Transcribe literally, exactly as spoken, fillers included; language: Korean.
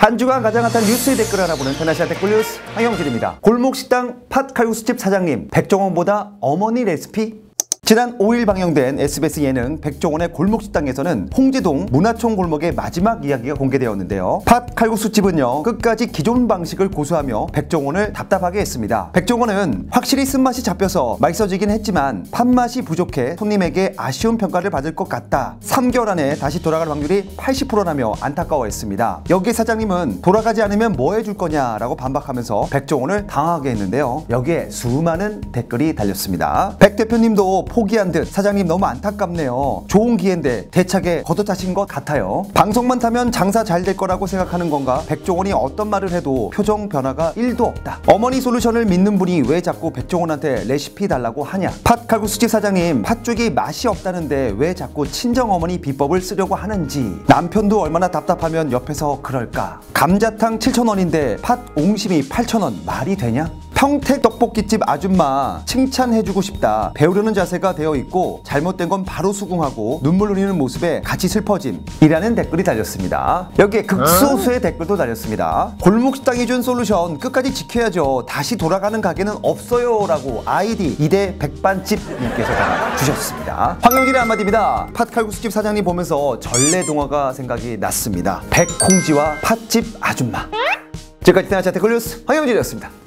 한 주간 가장 핫한 뉴스의 댓글을 알아보는 테나시아 댓글 뉴스 황영진입니다. 골목식당 팥칼국수집 사장님, 백종원보다 어머니 레시피? 지난 오 일 방영된 에스비에스 예능 백종원의 골목식당에서는 홍제동 문화촌 골목의 마지막 이야기가 공개되었는데요. 팥 칼국수집은요, 끝까지 기존 방식을 고수하며 백종원을 답답하게 했습니다. 백종원은 확실히 쓴맛이 잡혀서 맛있어지긴 했지만 팥맛이 부족해 손님에게 아쉬운 평가를 받을 것 같다. 삼 개월 안에 다시 돌아갈 확률이 팔십 퍼센트라며 안타까워했습니다. 여기에 사장님은 돌아가지 않으면 뭐 해줄 거냐라고 반박하면서 백종원을 당하게 했는데요. 여기에 수많은 댓글이 달렸습니다. 백 대표님도 포기한 듯 사장님 너무 안타깝네요. 좋은 기회인데 대차게 걷어차신 것 같아요. 방송만 타면 장사 잘 될 거라고 생각하는 건가? 백종원이 어떤 말을 해도 표정 변화가 일도 없다. 어머니 솔루션을 믿는 분이 왜 자꾸 백종원한테 레시피 달라고 하냐? 팥 칼국수집 사장님, 팥죽이 맛이 없다는데 왜 자꾸 친정어머니 비법을 쓰려고 하는지. 남편도 얼마나 답답하면 옆에서 그럴까? 감자탕 칠천 원인데 팥 옹심이 팔천 원 말이 되냐? 평택 떡볶이집 아줌마 칭찬해주고 싶다. 배우려는 자세가 되어 있고 잘못된 건 바로 수긍하고 눈물 흘리는 모습에 같이 슬퍼짐 이라는 댓글이 달렸습니다. 여기에 극소수의 어? 댓글도 달렸습니다. 골목식당이 준 솔루션 끝까지 지켜야죠. 다시 돌아가는 가게는 없어요 라고 아이디 이대 백반집님께서 주셨습니다. 황영진의 한마디입니다. 팥칼국수집 사장님 보면서 전래동화가 생각이 났습니다. 백콩지와 팥집 아줌마. 지금까지 테나시아 댓글 뉴스 황영진이었습니다.